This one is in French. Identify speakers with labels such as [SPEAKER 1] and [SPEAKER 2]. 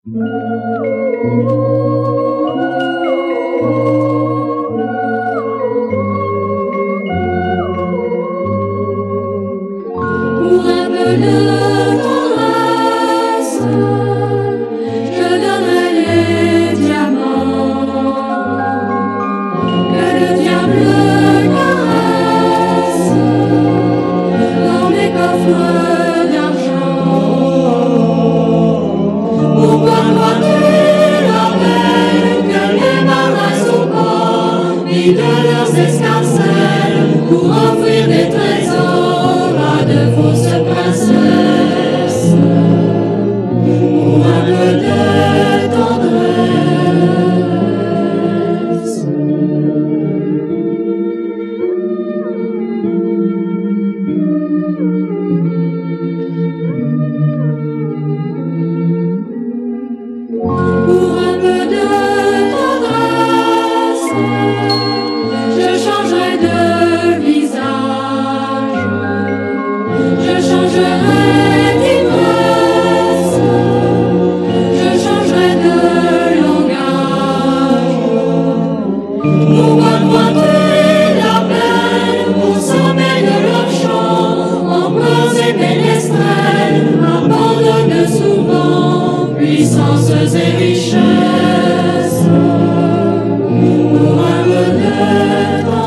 [SPEAKER 1] Pour un peu de tendresse, je donnerai les diamants que le diable caresse dans mes coffres d'argent. Pourquoi crois-tu leur peine que les marins sont pas mis de leurs escarcelles pour offrir des trésors à de fausses princesses? Pour un peu de tendresse. Pour un peu de tendresse, je changerai de visage, je changerai d'ivresse, je changerai de langage. Pourquoi crois-tu leur peine pour sommet de leur chant, empereurs et ménestrels abandonnent souvent puissances et richesses pour un peu de